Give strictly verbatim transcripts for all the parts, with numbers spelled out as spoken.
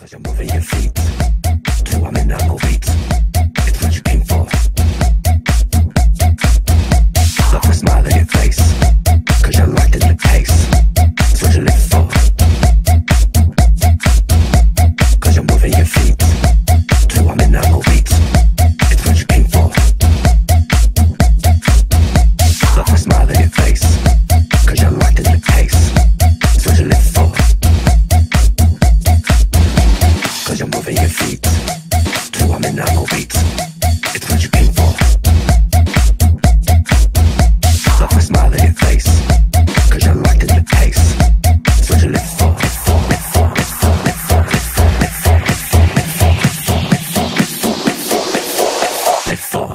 Cause you're moving your feet to a minimal beat. It's what you came for. Love the smile on your face, cause you're locked in the pace. It's what you live for. Cause you're moving your feet to a minimal beat. It's what you came for. Love the smile on your face, cause you're locked in the pace. It's what you live for. Cause you're moving your feet to a minimal beat. It's what you came for. Love the smile on your face, cause you're locked in the pace. It's what you live for. Live for, live for, live for, live for, live for, live for, live for, live for, live for, live for, live for, live for, live for.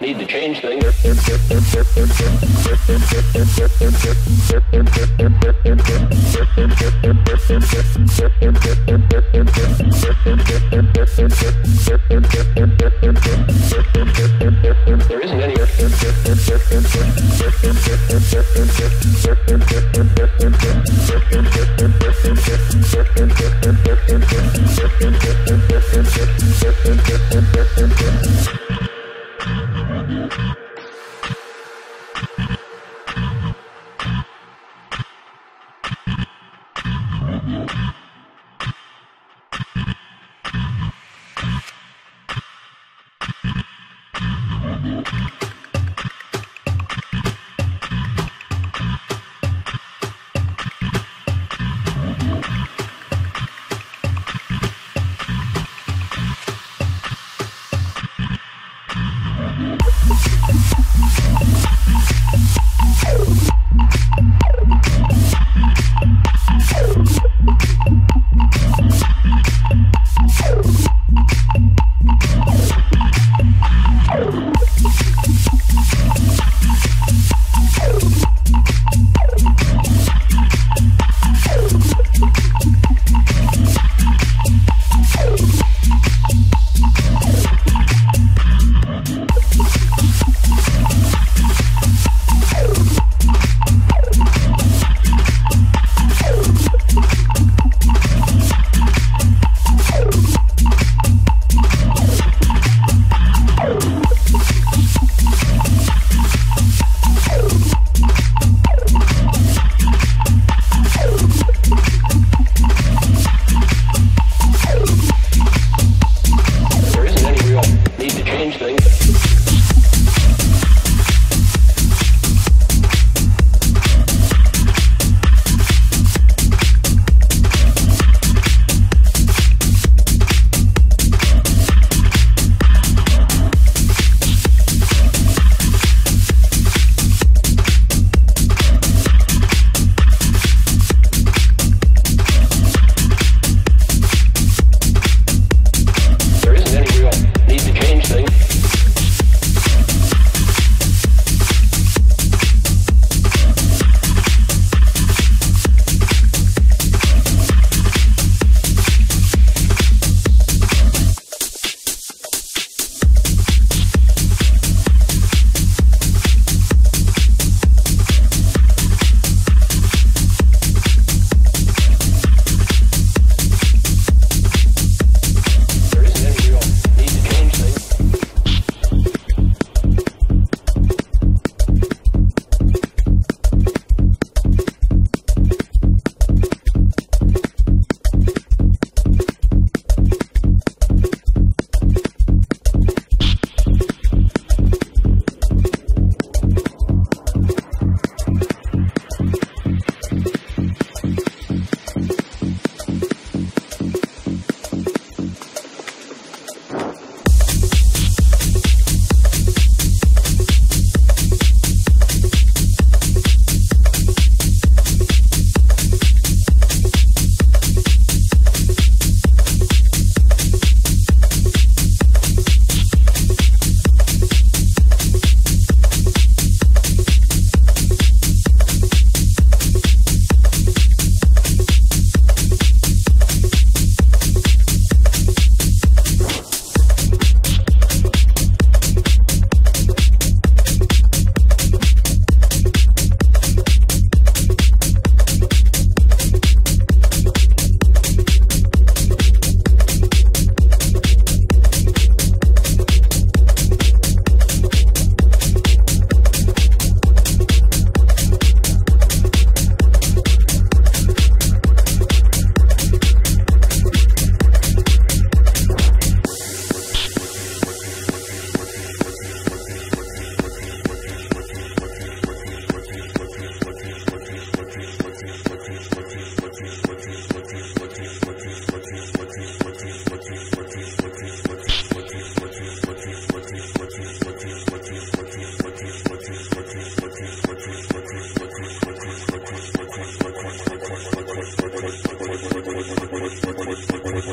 need to change things. There isn't any.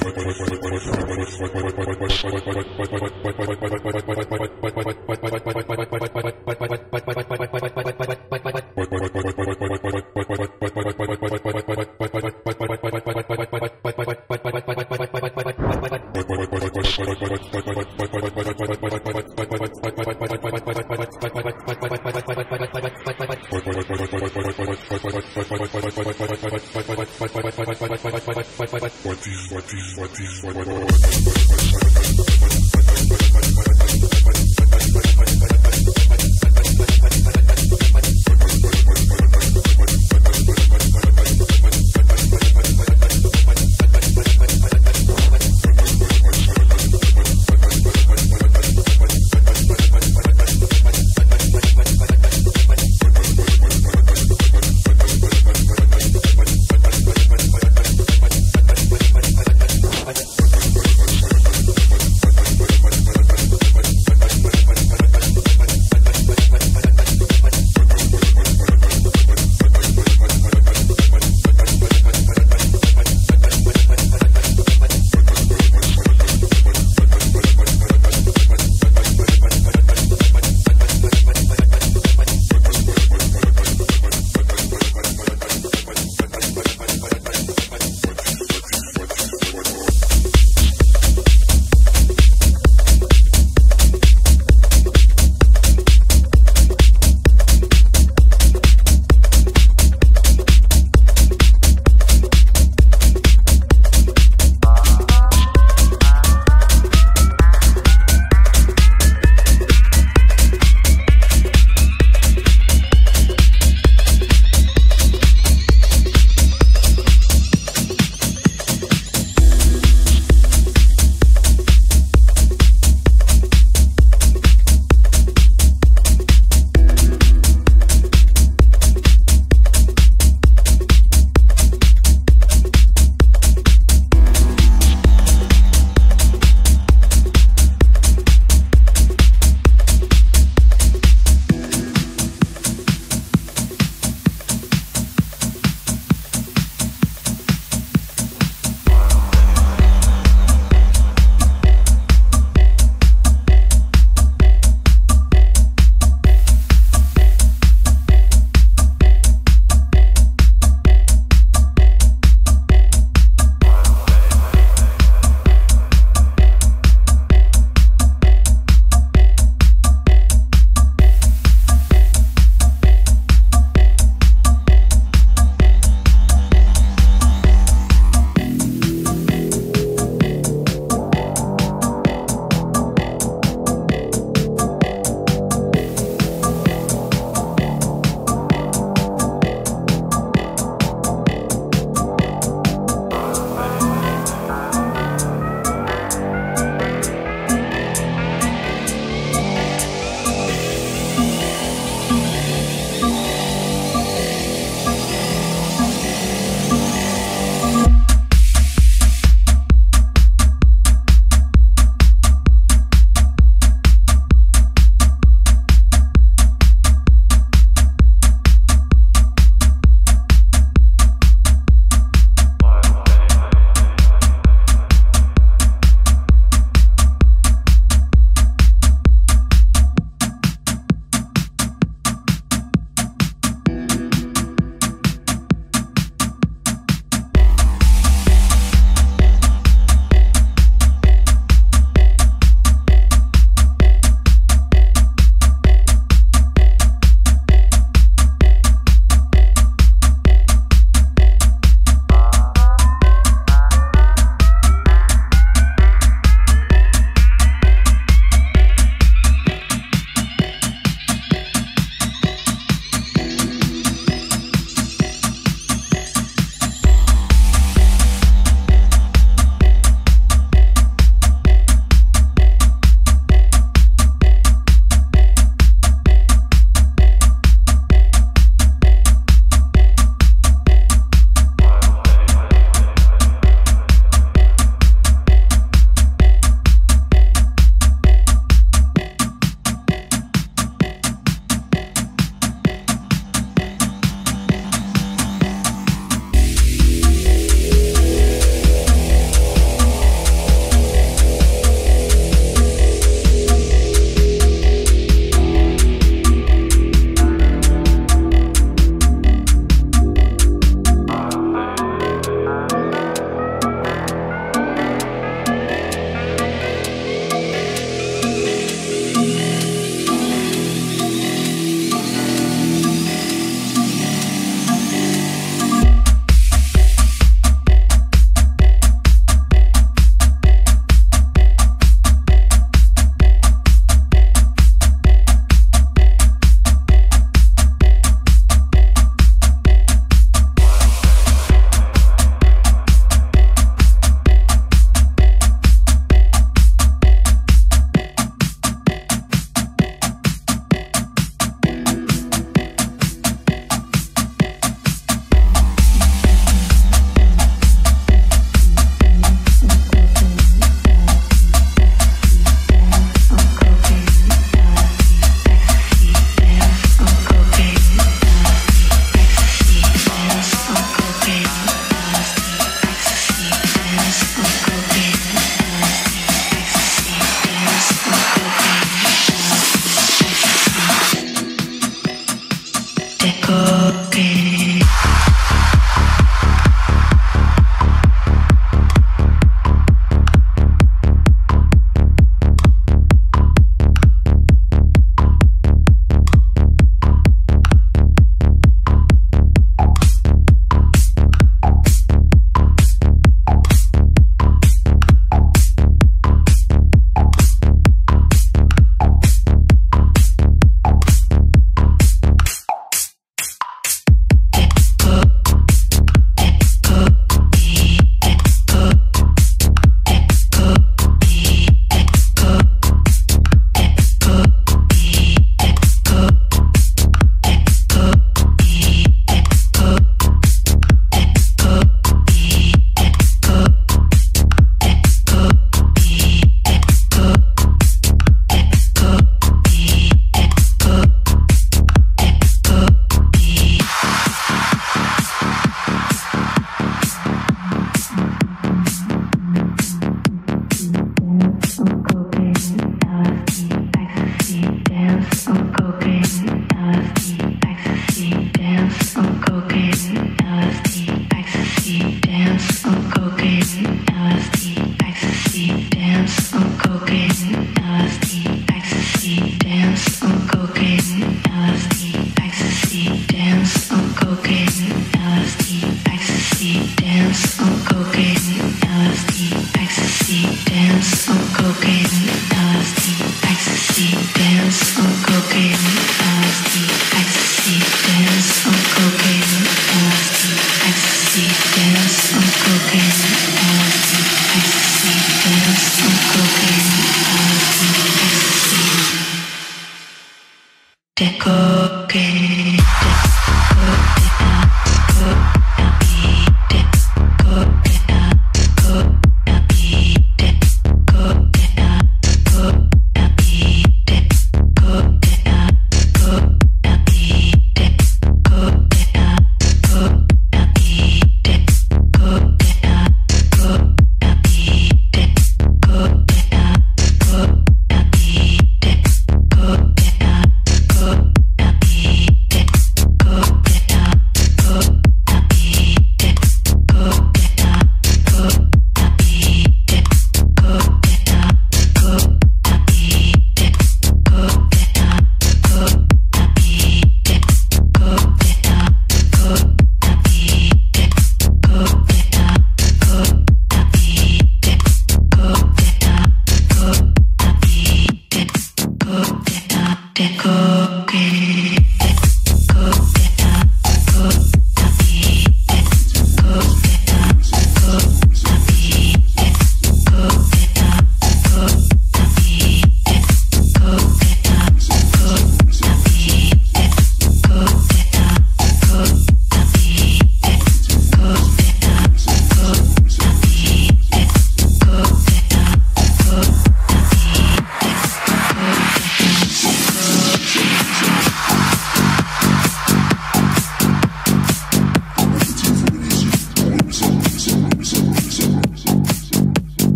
What What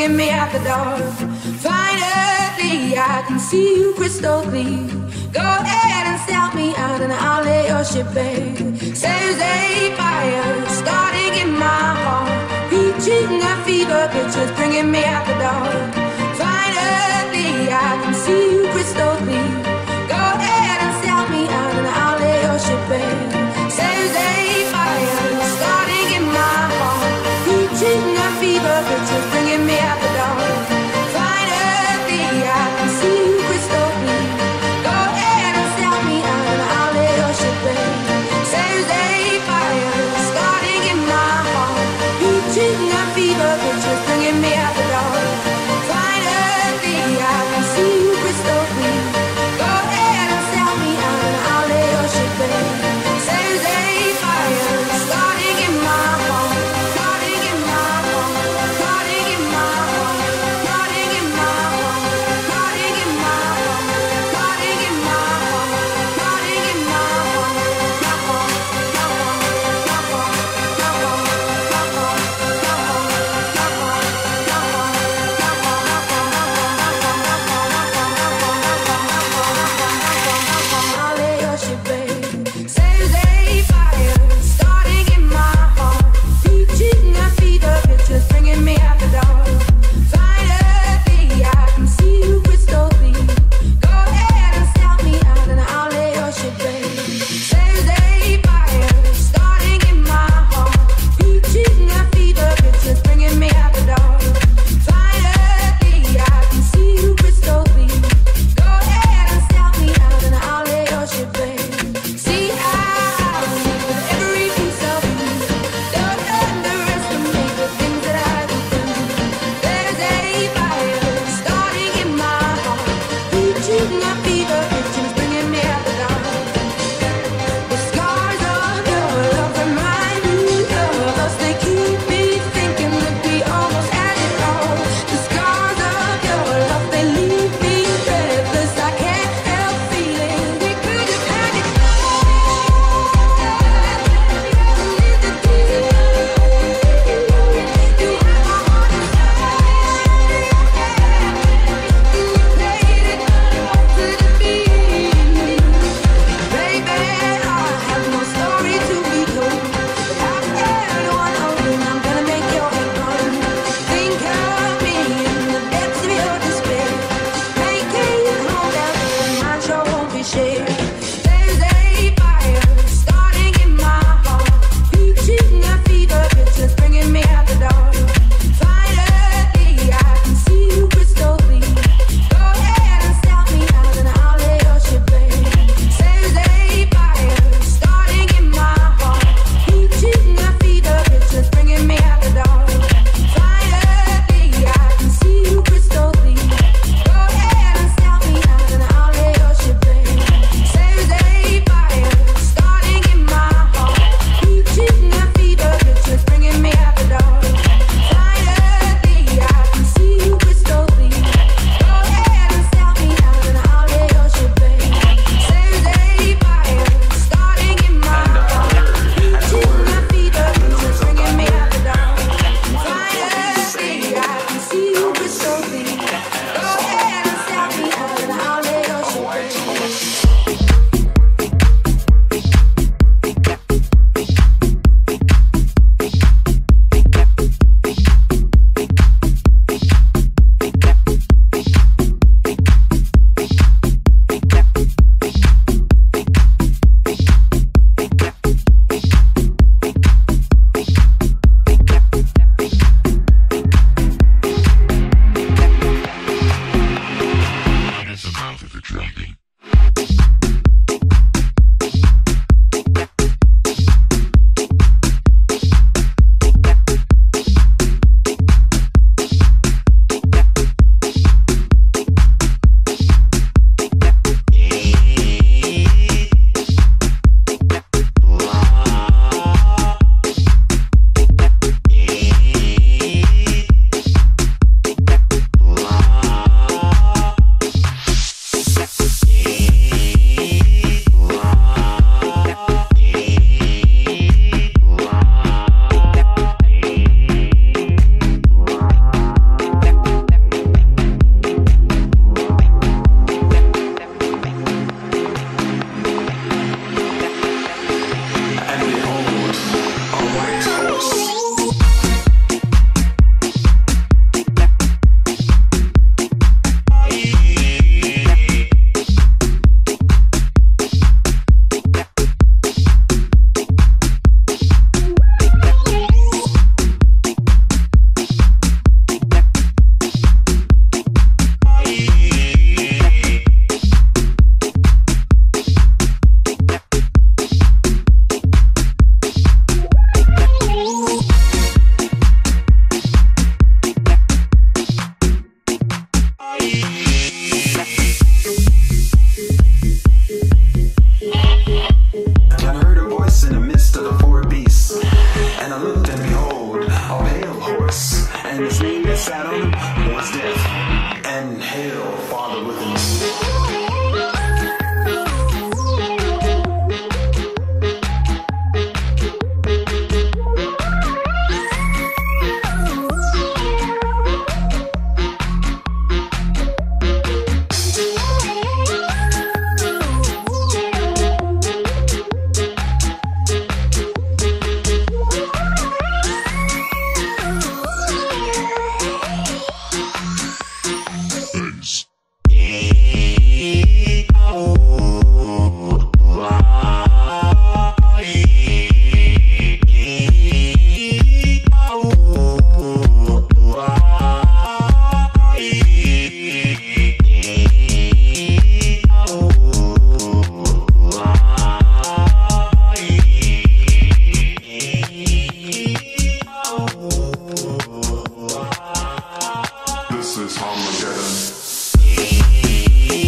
bringing me out the door. Finally, I can see you crystal clear. Go ahead and sell me out and I'll lay your ship bare. There's a fire starting in my heart, reaching a fever pitch, it's bringing me out the door. Finally, I can see you crystal clear. Go ahead and sell me out and I'll lay your ship bare. There's a fire starting in my heart, reaching a fever pitch, it's bringing me out the door. Finally, I can see you crystal clear. Go ahead and sell me out and I'll lay your ship bare. There's a fire starting in my heart, reaching a fever pitch, it's bringing me out the door. Finally, I can see you crystal clear. Go ahead and sell me out and I'll lay your ship bare. There's a fire starting in my heart, starting in my heart, starting in my heart, starting in my heart, starting in my heart, starting in my heart, starting in my I'll lay your ship bare. There's a fire starting in my heart, reaching a fever pitch, it's bringing me out the door. Finally, I can see you crystal clear. Go ahead and sell me out and I'll lay your ship bare. There's a fire starting in my heart, reaching a fever pitch, it's bringing me out the door. Finally, I can see you crystal clear. Go ahead and sell me out and I'll lay your ship bare. See, I live with every piece of you. Don't underestimate the things that I can do. There's a fire starting in my heart, reaching a fever pitch, it's bringing me out the door. The scars of your love remind me of us. They keep me thinking that we almost had it all. The scars of your love, they leave me breathless. I can't help feeling we could have had it all. You have my heart inside. You played it all to the beat. Baby, I have no story to be told, but I've heard one over and I'm gonna make your head burn. Think of me in the depths of your despair, making it home down there, mine sure won't be shared. There's a fire starting in my heart, reaching a fever pitch, it's bringing me out the door. Finally, I can see you crystal clear. Go ahead and sell me out and I'll lay your ship bare. There's a fire starting in my heart, reaching a fever pitch, it's bringing me out the door. Finally, I can see you crystal clear. Go ahead and sell me out and I'll lay your ship bare. There's a fire starting in my heart, reaching a fever pitch, it's bringing me out the door. Finally, I can see you crystal clear. Go ahead and sell me out and I'll lay your ship bare. There's a fire starting in my heart, reaching a fever pitch, it's bringing me out the door. Finally, I can see you crystal clear. Go ahead and sell me out and I'll lay your ship bare. It's the mouth of the dragon. Father within you. This is Armageddon.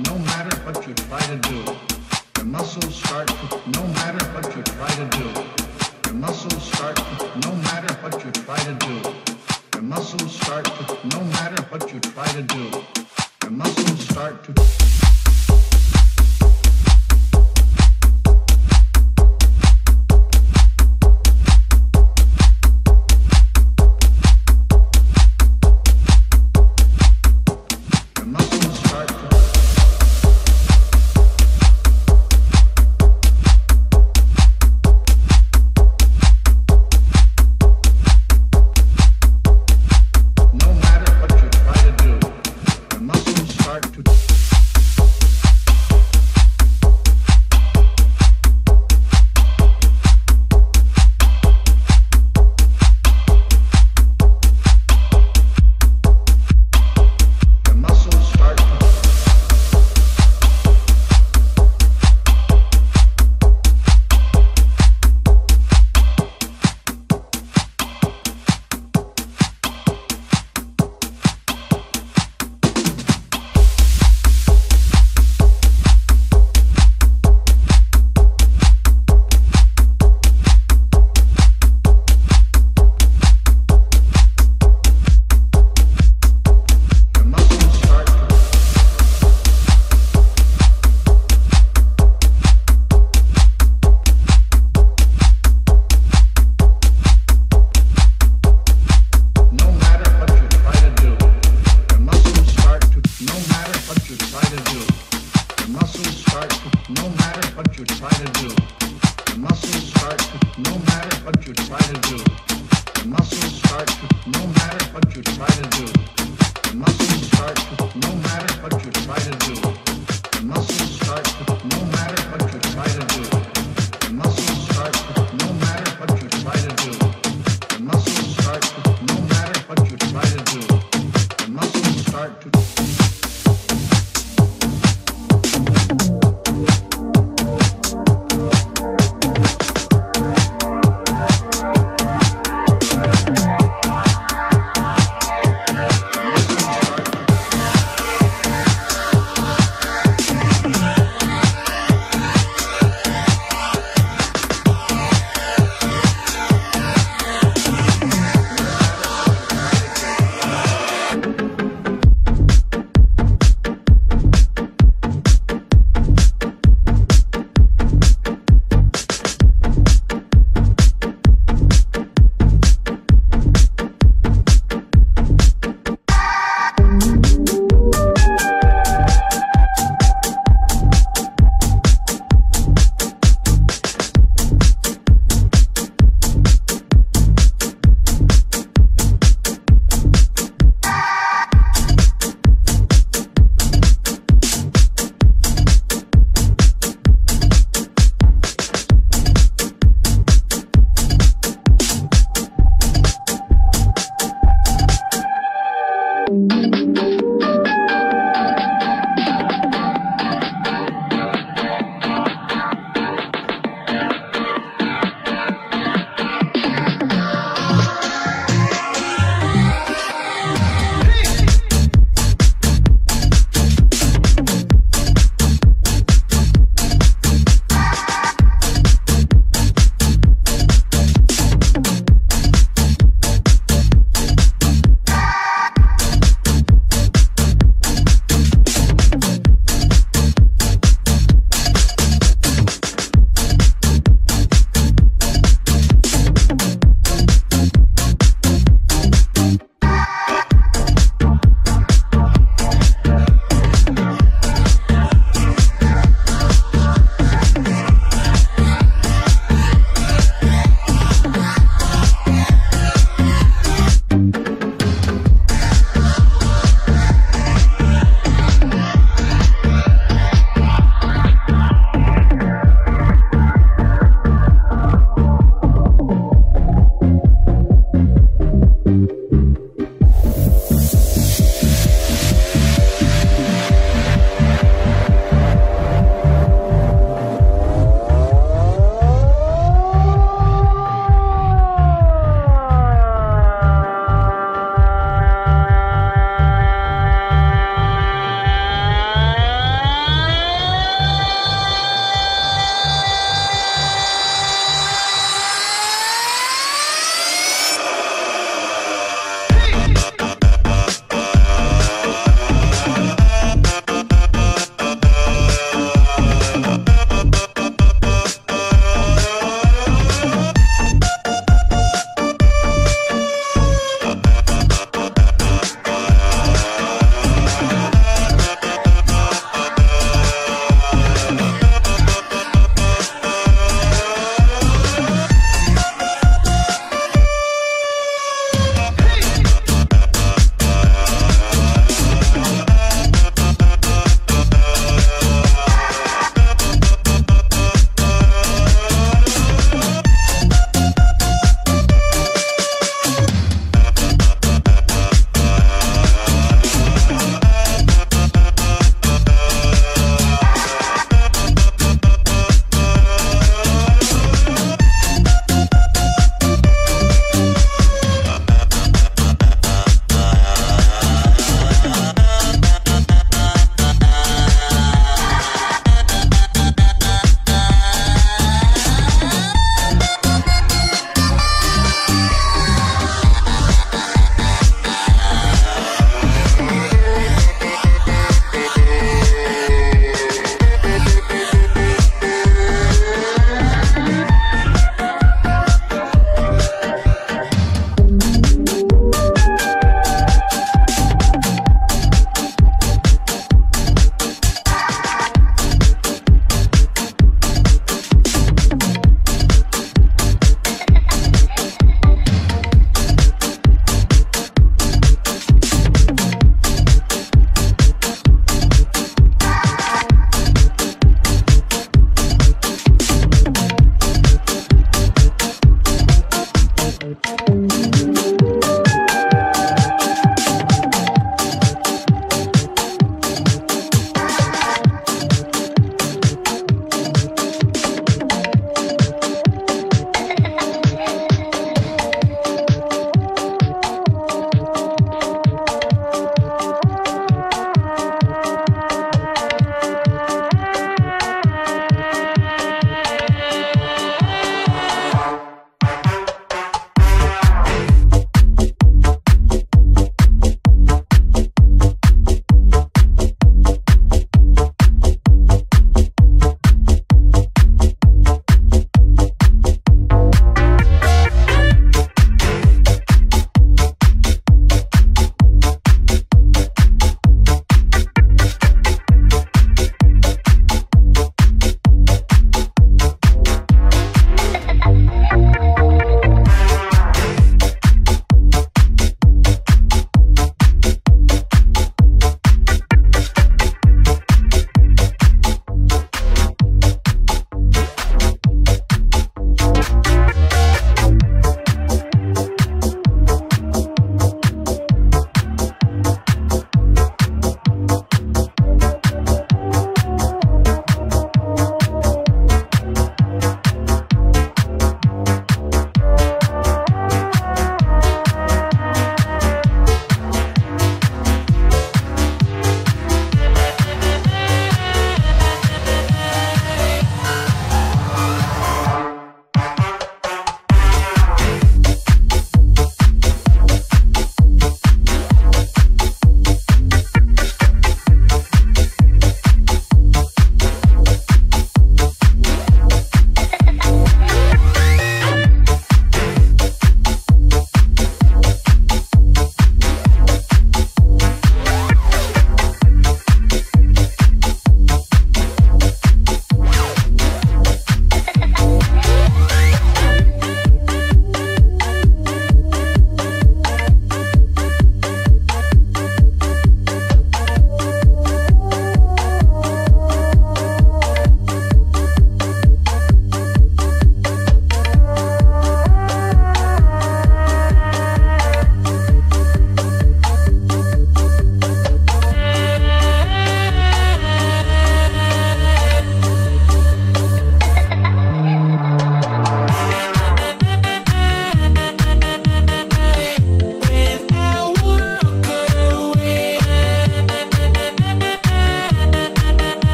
no matter what you try to do. The muscles start to, no matter what you try to do. The muscles start to, no matter what you try to do. The muscles start to, no matter what you try to do. The muscles start to